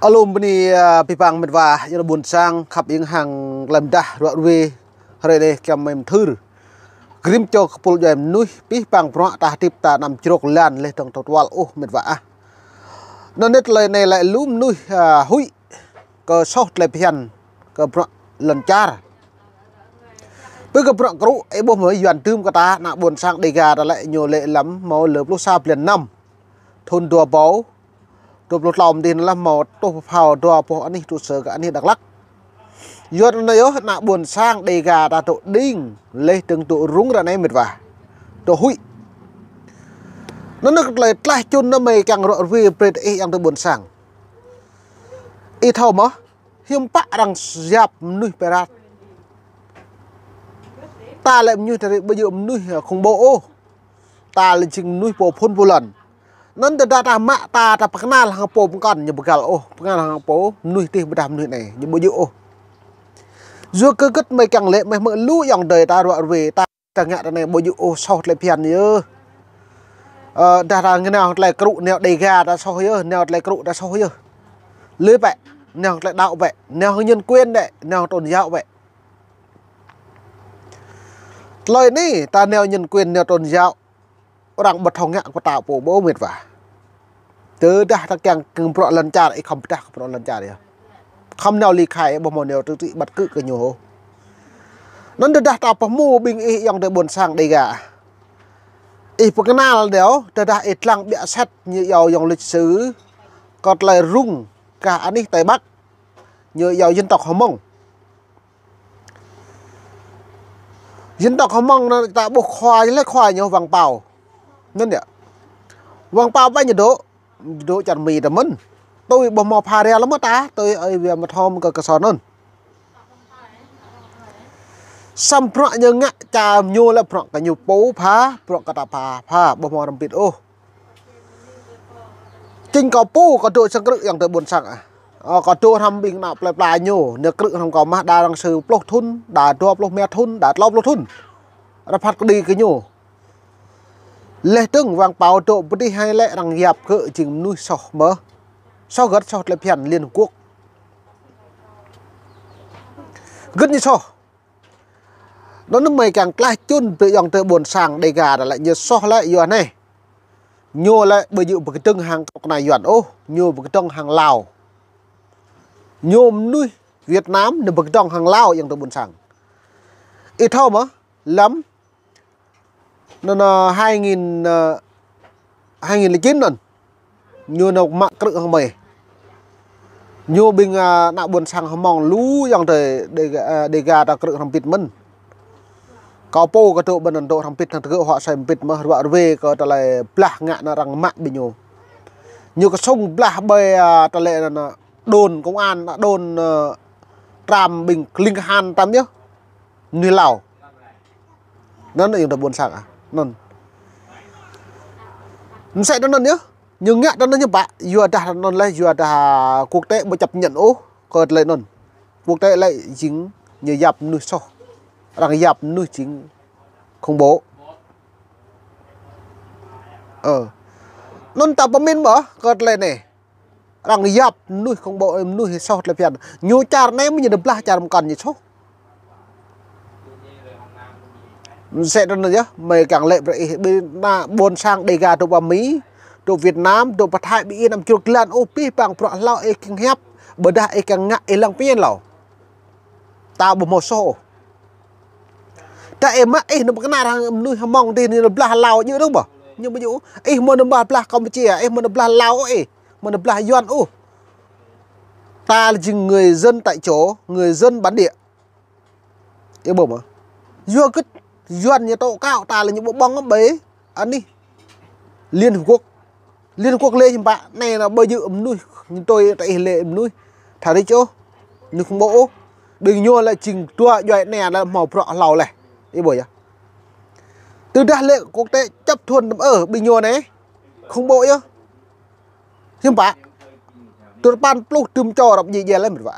Alum bini pipang medwa yang bun sang khap ing hang lam dah ruat we rede kam mem thur grim cho kapul jam nuih pipang pro ta tip ta nam jrok lan le tong totwal medwa non net le ne lại lum nuih hui ko sot le pian ko pro lần char bữa cái pro cũ ấy bố mới dọn tươm cái ta nạ buồn sang đầy gà đã lại nhiều lệ lắm máu lợp lúc xa liền năm thôn đùa báu đùa lột lòng thì là màu tô phào đùa bộ anh ấy trụ sở cả anh ấy đặc lắc dọn này nạ buồn sang đầy gà đã tổ đinh lê từng tụ rúng ra này mệt vả tổ hui nó lại lại chôn nó mày càng rõ vì bệt ấy em tôi buồn sang ít thầu mà hiếm bạ rằng dạp nuôi perat ta lại như thế bây giờ nuôi không bộ ta là chừng nuôi bộ phun vô lần nên từ ta mạ ta bắt na là hàng bộ còn như bực gạo bắt na là hàng bộ nuôi tiền bữa đàm nuôi này như bây giờ dù cứ cất mấy càng lệ mấy mượn lũ dòng đời ta đoạn về ta ngạ này bây giờ sau lại phiền nhớ ta là cái nào lại crụ nẹo đầy gà ta sau nhớ nẹo lại crụ ta sau nhớ lưới vậy nẹo lại đạo vậy nẹo nhân quyền đấy nẹo tồn dạo vậy lời ní ta neo nhân quyền neo tôn giáo rằng bật hồng ngạ của tạo bộ bố mệt vả từ đã ta càng cưng pro lần cha lại không ta pro lần cha đi không nào ly khai bao mòn neo tự trị bật cự cái nhiều nó được đặt tạo mua bình y dòng để buồn sang đây gà y cái nào đéo ta đã ít lăng bịa xét như giàu dòng lịch sử còn lại rung cả anh ấy Tây Bắc như giàu dân tộc Hờ Mông dân tộc Hồng Mông ta buộc khoai lấy khoai nhiều vàng bào nên vậy vàng bào bao nhiêu độ chẳng mì tầm mình tôi bò mò pha ra lắm mất ta tôi ở về mặt hôm cơ sòn hơn xăm pro như ngã trà nhô là pro cả nhiều bố phá pro cả ta phá bò mò làm bịt chính có bố có đội sang cự yang tới buồn sang có chỗ thăm bình nào lại nhô nếu cự không có mà đa đang sử plot thun đã cho plot mẹ thun đã lop plot thun ra phát đi cái nhô lệ từng vàng báo chỗ bữa đi hay lệ rằng dẹp cự chừng nuôi sọ mỡ sau gật sau lại phiền Liên Hợp Quốc gật như sọ nó mày càng lại chun tự dòng tới buồn sang đầy gà lại như sọ lại giờ này nhô lại bây giờ một cái trưng hàng này dọn nhô một cái trưng hàng Lào nhôm nuôi Việt Nam được bậc trong hàng Lao yang tôi buồn sang ít thâu mà lắm nó 2009 lần như nó mạng cự hàng mày như bình nạ buồn sang hàng mong lú yang thời để gà ta cự hàng pít mình có po cái tụ bên độ hàng pít thằng cự họ xài pít mà họ về có ta lại plak ngạ nó rằng mạng bình nhô như cái sông plak bơi ta lại là đồn công an đã đồn tràm bình linh han tam nhá như Lào nó là buồn sạc nó sẽ nó nhá nhưng ngã nó như bạn vừa đã nó lại vừa đã quốc tế mới chấp nhận còn lại nó quốc tế lại chính như dập nuôi so rằng dập nuôi chính không bố nó tập bấm mở còn lại này rằng dập nuôi không bộ nuôi sau là phiền nhiều char này mới được la char còn như số sẽ đó nhá mày càng lệ vậy bên buồn sang đầy gà đồ Mỹ đồ Việt Nam đồ Bắc Thái bị nằm chuột lan pi bằng pro lao e kinh hẹp bờ đa e càng ngại e lăng pien lẩu tao bộ một số ta em á nó cái nào nuôi mong thì là lao như đúng không nhưng bây giờ muốn nó là Campuchia muốn nó là Lào mà nó là doan ta là người dân tại chỗ người dân bản địa yêu bổng mà do cứ doan như tổ cao ta là những bộ bong bế ăn đi Liên Hợp Quốc lên bạn này là bây giờ nuôi nhưng tôi tại lệ nuôi thả đi chỗ nhưng không bộ đừng nhua lại trình tua doại này là màu prọ lầu này yêu bổng từ đa lệ quốc tế chấp thuần ở bình nhua này không bộ nhá nhưng bạn tôi ban lúc tùm cho đọc gì về lên một vả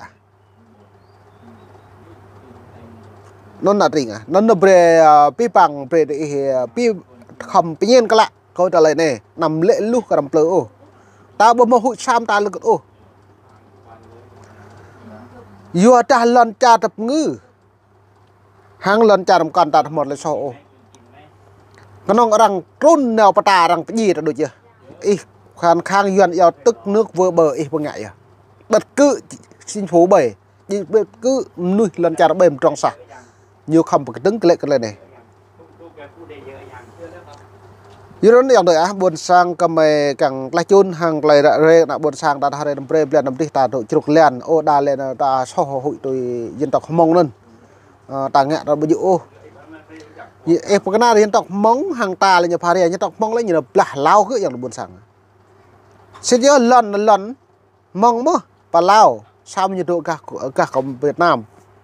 nó là gì nó là về pi bằng về pi không tự nhiên cái lạ câu trả lời này nằm lệ lúc cả nằm plơ ta bơm hội sam ta lực vua ta lần cha tập ngư hàng lần cha làm con ta một lại sổ nó nong rằng trôn nào ta rằng cái gì là được chưa ý khang khang duyên yêu tức nước vừa bờ ý vừa ngại à bất cứ sinh phố bể nhưng cứ nuôi lần cha nó bềm trong sạch nhiều không một cái trứng cái lệ cái này như đó yang đợi buồn sang cầm mày càng lai chun hàng lai đã rê đã buồn sang đã hai đầm lên nằm đi ta đội trục lên ô đa lên ta so hội tôi dân tộc Mông lên ta ngạ ta bây giờ ô em cái nào dân tộc Mông hàng ta là nhà phá dân tộc Mông lấy như là lao cứ yang buồn sang sẽ nhớ lần Mông mơ và Lào sao như độ cả cộng Việt Nam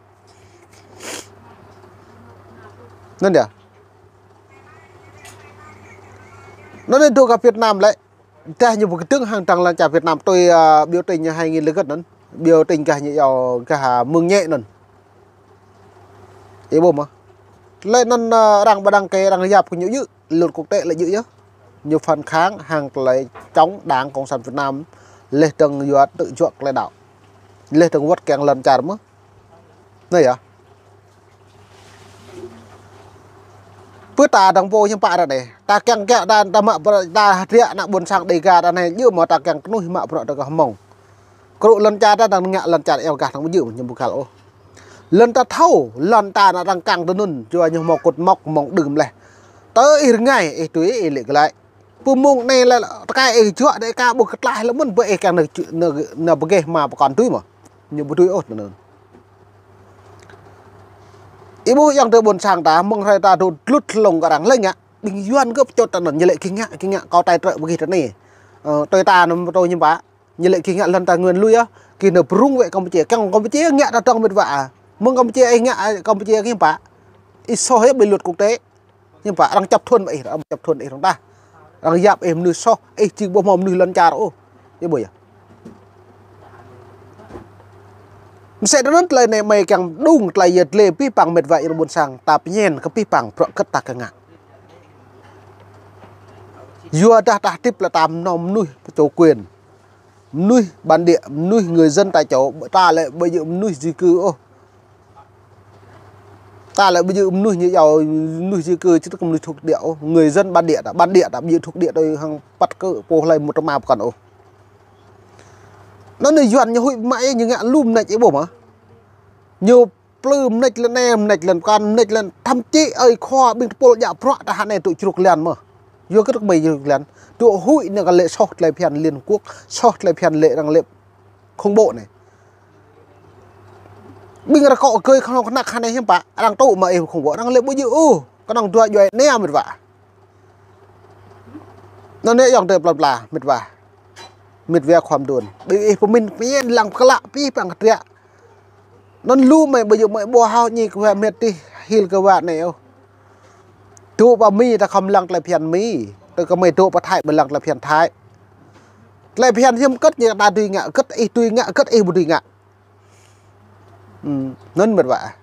nên được nó nên thuộc Việt Nam lại ta như một cái tướng hàng trăng là trả Việt Nam tôi biểu tình 2000 lứa gần nữa biểu tình cả như cả mương nhẹ nữa ý bộ mà lên nên đang cái đang dạp của những dữ luật quốc tế là dữ nhá nhiều phần kháng hàng lấy chống đảng cộng sản Việt Nam lên tầng dọa tự chuộc lãnh đạo lên tầng vất càng lần trả đúng này à bữa ta đang vô nhưng bạn này ta càng kẹo ta mạ ta rịa nặng buồn sang đầy gà này như mà ta càng nuôi mạ bữa ta mỏng có độ lần cha ta đang ngạ lần cha eo gà thằng dữ nhưng một ô lần ta thâu lần ta là đang càng đơn nôn cho nhưng một cột mọc mỏng đừng này tới ngày túi lại lại bùm mông này là cái chúa đấy ca buộc lại là muốn vậy càng nợ bờ mà còn túi mà nhiều bữa túi ốt nữa ibu yang ter buồn sang ta mong hai ta đột lút lồng cả đằng lên nhá bình duyên gấp cho ta như lệ kinh ngạ cao tay trợ cái này tôi ta nó tôi như bá như lệ kinh ngạ lần ta nguyên lui á kỳ nợ rung vậy Campuchia Campuchia ngạ ta trong biệt vạ mong Campuchia anh ngạ Campuchia cái bá ít so hết bị luật quốc tế nhưng bá đang chấp thuần vậy chấp thuần để chúng ta đang dạp em nuôi so ấy chỉ bộ mồm nuôi lần cha đó cái buổi sẽ đến lời này mày càng đúng lại giật lệ pi bằng mệt vậy buồn sang tạp nhen cái pi bằng pro cất ta càng ngạ vua đã tiếp là tam nom nuôi chủ quyền nuôi bản địa nuôi người dân tại chỗ ta lại bây giờ nuôi di cư ô ta lại bây giờ nuôi như giàu nuôi di cư chứ không nuôi thuộc địa ô. Người dân bản địa đã bị thuộc địa tôi hàng bắt cơ po lại một trăm map còn ô nó này dọn như hội mãi như ngạ lùm này chứ bộ mà nhiều plum này lên em này lần con này lần thăm chị ơi khoa bên pol dạ pro ta hạn này tụi chuột liền mà vô cái mày chuột liền tụi hội này cái lệ sót lại phiền liên quốc sót lại phiền lệ đang lệ không bộ này bây giờ cọ cười không có nặng khăn này hiếm bạ đang tụ mà em không bộ đang lệ bữa dự có đang tụi rồi nè mệt vả nó nè dòng đẹp là mệt vả mệt vềความด่วนbây giờ mình phải làm cái lạ pi bằng cái nó lu mày bây giờ mày bò hao nhỉ cái mệt đi hil cái bạn này ô tụ bà mi ta không lăng lại phiền mi tôi có mày tụ bà thái bà lăng lại phiền thái lại phiền thêm cất như ta tùy ngạ cất y một tùy ngạ nên mệt vả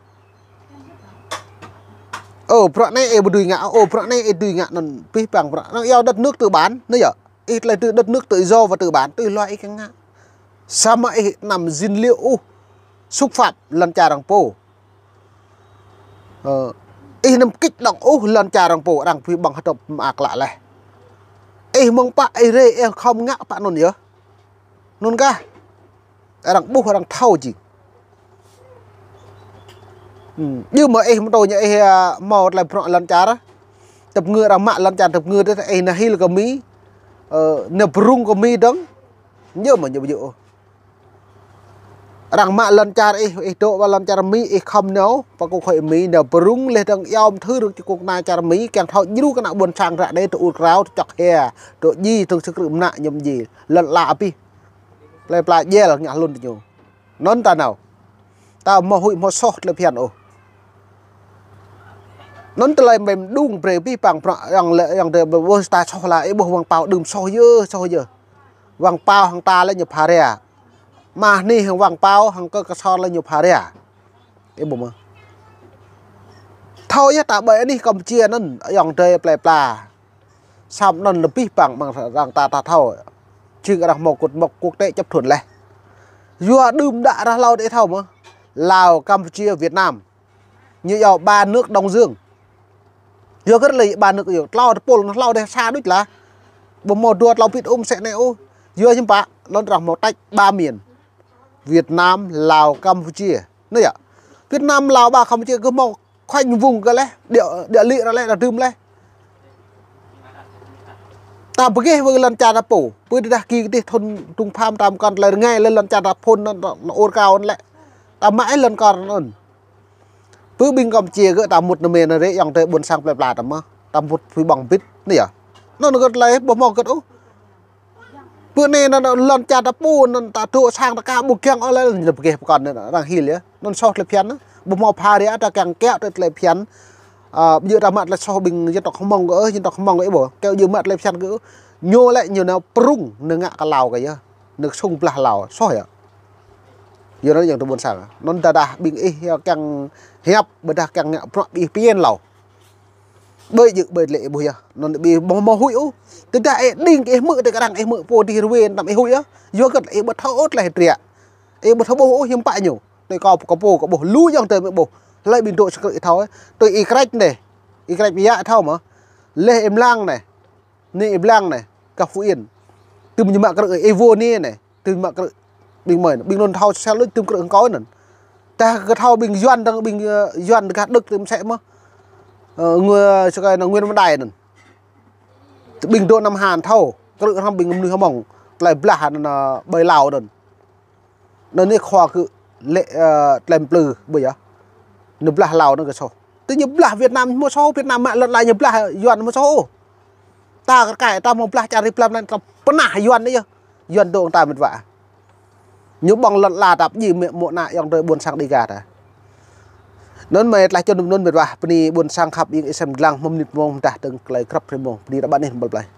pro này y một tùy ngạ pro này y tùy ngạ nó pi bằng nó yêu đất nước tự bán nữa giờ ít là từ đất nước tự do và tự bán tự loại cái ngạ sao mà nằm dinh liệu xúc phạm lần trà đằng po nằm kích động lần trà đằng po đang phi bằng hoạt động mạc lại này mong bạn rê em không ngã bạn nôn nhớ nôn ca đằng bố đằng thâu gì nhưng mà tôi như một là lần trà đó tập ngựa đang mạng lần trà tập ngựa đó là hil có mỹ nè prung có mi đắng nhớ mà nhiều rằng mạ lần cha ấy độ và lần cha mi không nấu và cũng phải mi nè prung lên đang yom thứ được cuộc này cha mi càng thọ như cái nào buồn sang ra đây tụ ráo chọc hè tụ gì thực sự rụm nạ nhầm gì lần lạ pi lại dè là nhả luôn được nhiều nón ta nào ta mà hụi một sót là phiền nón ta lại mềm đung về pi bằng rằng lệ rằng để bơ ta so lại bộ vàng bao đừng so dơ vàng bao hàng ta lên nhập hà rè mà ni hàng vàng bao hàng cơ so lên nhập hà rè cái bộ mà thôi nhá ta bởi đi cầm chia nó dòng trời plà xong nó là pi bằng rằng ta thôi chứ cái một cuộc quốc tế chấp thuận này vừa đùm đã ra lao để thầu mà Lào Campuchia Việt Nam như ở ba nước Đông Dương vừa rất là ba nước nhiều lao lao để xa đích là bộ một đuột lao biết sẽ này ô vừa chứ bạn nó rằng một tách ba miền Việt Nam Lào Campuchia nữa ạ Việt Nam Lào ba Campuchia cứ một khoanh vùng cái lẽ địa lý ra lẽ là đùm lẽ ta pergi lần cha đạp bổ bữa đi đạp kia đi thôn trung pham tam con lại ngay lên lần cha đạp phôn nó ôn cao lại ta mãi lần con nó bữa binh cầm chia gỡ ta một miền này đấy dòng tới buồn sang lại tầm mà ta một phi bằng bít nè nó gật lấy bỏ mò gật bữa nay nó lần cha đạp bổ nó ta tụ sang ta cao buộc keng ở lại là pergi con nữa đang hì lía nó sót lại phiến bỏ mò pha đấy ta càng kéo lại phiến giờ ta mặt là so bình dân tộc không mong gỡ dân tộc không mong ấy bổ kêu giờ mặt lên chăn gỡ nhô lại nhiều nào prung nương ngạ cả lào cái nhá nước sông là lào soi à giờ nóอย่างตัวบนสั่งนนตาดาbình y càng hẹp bờ đà càng ngạ bị piên lào bơi dự bơi lệ bùi à nó bị mò hụi u từ ta đinh cái mự từ cái đằng mự po đi ruin làm hụi á vô cái ấy bật tháo ốt lại trịa ấy bật tháo bô hiếm bại nhiều đây có bồ có bồ lú trong trời bồ lại bình độ cho cái tháo ấy tôi y cách này y cách bị thao mà lê em lang này nê em lang này cà phú yên từ những mạng cái evo nê này từ mạng cái bình mời bình luôn thao xe lưỡi từ cái có nữa ta cái thao bình doan đang bình doan cái đức thì sẽ mà người cho cái là nguyên vấn đề này bình độ năm hàn thao cái lượng thao bình người mỏng lại là bơi lào rồi nên cái khoa cứ lệ làm plừ bây giờ nhập là lào nó cái số tự nhập là Việt Nam một số Việt Nam mà lần lại nhập là yuan một số ta cái ta một là trả đi làm lên còn nã yuan đấy chứ yuan đồ ta mình vạ những bằng lần là tập gì miệng một nại dòng đời buồn sang đi gạt à nên mày lại cho đừng luôn biệt vạ đi buồn sang khắp những xem lăng mâm nịt mông ta từng lấy khắp thêm mông đi đã bắt nên bật lại